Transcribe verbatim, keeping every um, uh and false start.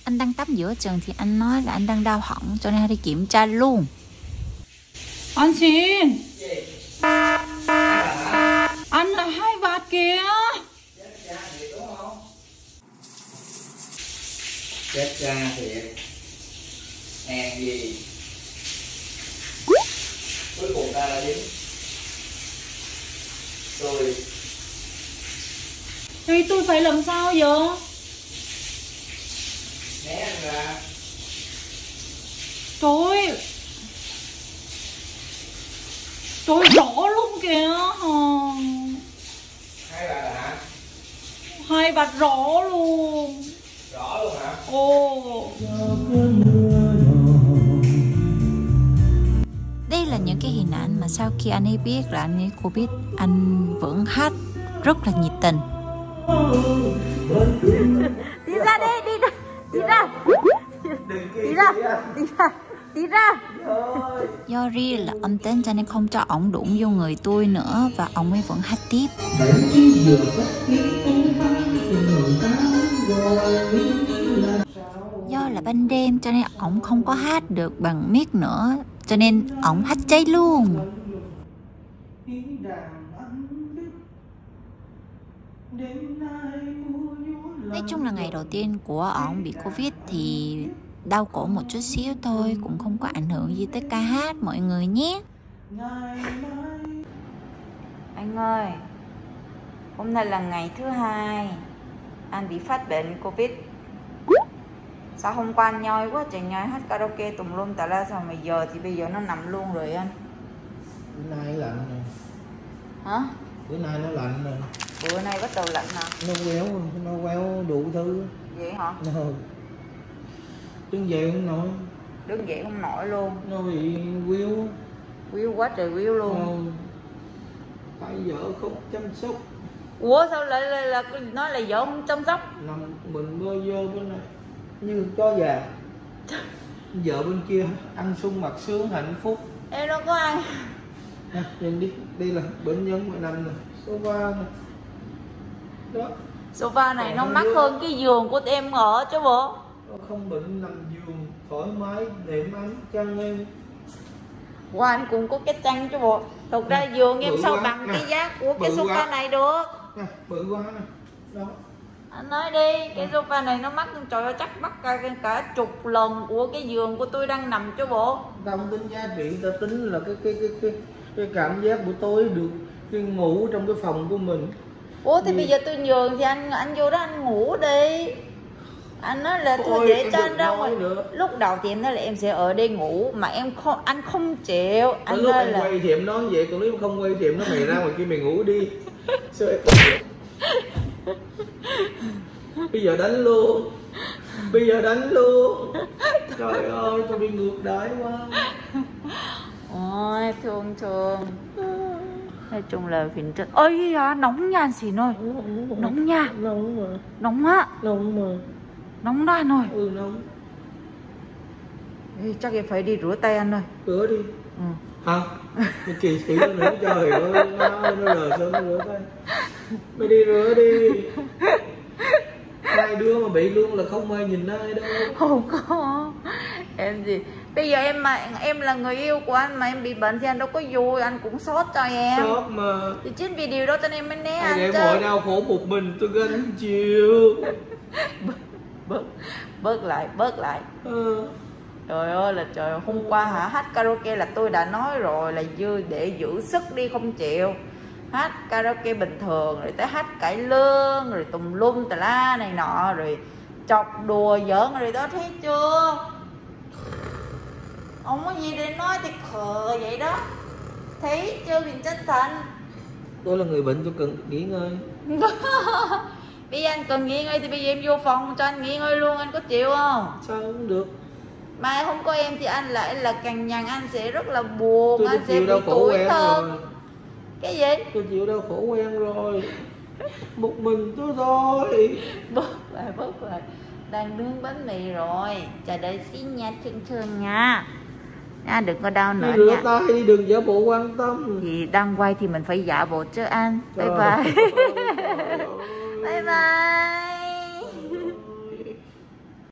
anh đang tắm giữa chừng thì anh nói là anh đang đau họng cho nên đi kiểm tra luôn. Anh xin. Anh là hai vạt kìa. Chết ra thiệt. Hèn gì. Cuối cùng ta là dính. Tôi. Thì tôi phải làm sao vậy? Né anh ra. Trời. Trời rõ luôn kìa. Hai bạn là hả? Hai vạt rõ luôn. Rõ luôn hả? Ồ. Đây là những cái hình ảnh mà sau khi anh ấy biết là anh ấy Covid, anh vẫn hát rất là nhiệt tình. Đi ra đây, đi ra, đi ra, đi ra, đi ra, đi ra. Do Ria là âm tính cho nên không cho ổng đụng vô người tôi nữa và ổng ấy vẫn hát tiếp. Do là ban đêm cho nên ổng không có hát được bằng mic nữa, cho nên ổng hát cháy luôn. Nói chung là ngày đầu tiên của ổng bị Covid thì đau cổ một chút xíu thôi, cũng không có ảnh hưởng gì tới ca hát mọi người nhé. Anh ơi, hôm nay là ngày thứ hai anh bị phát bệnh Covid. Sao hôm qua anh nhoi quá trời, nhoi hát karaoke tùm lum tà la, sao mà giờ thì bây giờ nó nằm luôn rồi anh? Bữa nay lạnh rồi. Hả? Bữa nay nó lạnh rồi. Bữa nay bắt đầu lạnh hả? Nó quéo, nó quéo đủ thứ. Vậy hả? Nó đứng dậy không nổi. Đứng dậy không nổi luôn. Nó bị quýu. Quýu quá trời quýu luôn. Ờ, phải vợ không chăm sóc. Ủa sao lại là, là, là nói là vợ không chăm sóc? Nằm mình bơ vơ bên này như chó già. Vợ bên kia ăn sung mặc sướng hạnh phúc. Em đâu có ăn. Nè, nhìn đi, đây là bệnh nhân mà nằm nè, sofa nè. Đó. Sofa này Còn nó nó mắc đưa... hơn cái giường của em ở chứ bộ. Nó không bệnh, nằm giường thoải mái, đệm ấm chăn em. Wow, anh cũng có cái chăn chứ bộ. Thực ra giường em sao bằng cái giá của cái sofa quá. Này được. Nè, bự quá nè. Đó. Anh nói đi, cái sofa này nó mắc, trời ơi chắc mắc cả, cả chục lần của cái giường của tôi đang nằm chứ bộ. Ta không tính giá trị, ta tính là cái cái cái cái, cái cảm giác buổi tối được cái ngủ trong cái phòng của mình. Ủa thì Vì... bây giờ tôi nhường thì anh anh vô đó anh ngủ đi. Anh nói là tôi để cho anh ra ngoài. Lúc đầu thì em nói là em sẽ ở đây ngủ mà em không, anh không chịu. Anh lúc nói em là quay thì em nói vậy, còn nếu không quay thì em nói mày ra ngoài kia mày ngủ đi. Sao em... Bây giờ đánh luôn. Bây giờ đánh luôn. Trời ơi, tôi bị ngược đãi quá. Ôi thương thương. Nói chung là phiền chất. Ôi à, nóng nha anh Xỉn ơi. Nóng nha. Nóng mà. Nóng á. Nóng mà. Nóng đó anh ơi. Ừ nóng. Ê, chắc em phải đi rửa tay anh ơi. Rửa đi. Ừ. Hả? Mày kỳ thị nó nữa, trời ơi, nó nó lờ sao nó rửa tay. Mày đi rửa đi. Hai đứa mà bị luôn là không ai nhìn ai đâu. Không có. Em gì? Bây giờ em mà em là người yêu của anh mà em bị bệnh thì anh đâu có vui, anh cũng sốt cho em. Sốt mà. Thì chính vì điều đó cho nên em mới né ai anh để chứ. mọi đau khổ một mình tôi gánh chịu. Bớt bớt lại, bớt lại. Ừ. Trời ơi là trời, hôm qua hả hát karaoke là tôi đã nói rồi là dư để giữ sức đi không chịu. Hát karaoke bình thường rồi tới hát cải lương rồi tùm lum tà la này nọ rồi chọc đùa giỡn rồi đó, thấy chưa? Không có gì để nói thì khờ vậy đó. Thấy chưa Huỳnh Chân Thành? Tôi là người bệnh, tôi cần nghỉ ngơi. Bây giờ anh cần nghỉ ngơi thì bây giờ em vô phòng cho anh nghỉ ngơi luôn, anh có chịu không? Sao cũng được. Mai không có em thì anh lại là cằn nhằn, anh sẽ rất là buồn, tôi anh sẽ bị tủi thân. Cái gì? Tôi chịu đau khổ quen rồi. Một mình tôi thôi. Bớt lại, bớt lại. Đang nướng bánh mì rồi. Chờ đợi xin nha, thương thương nha. Nha, đừng có đau nữa đi rửa nha. tay đi, đừng giả bộ quan tâm. Thì đang quay thì mình phải giả bộ chứ anh. Bye Trời bye. ơi. Bye bye.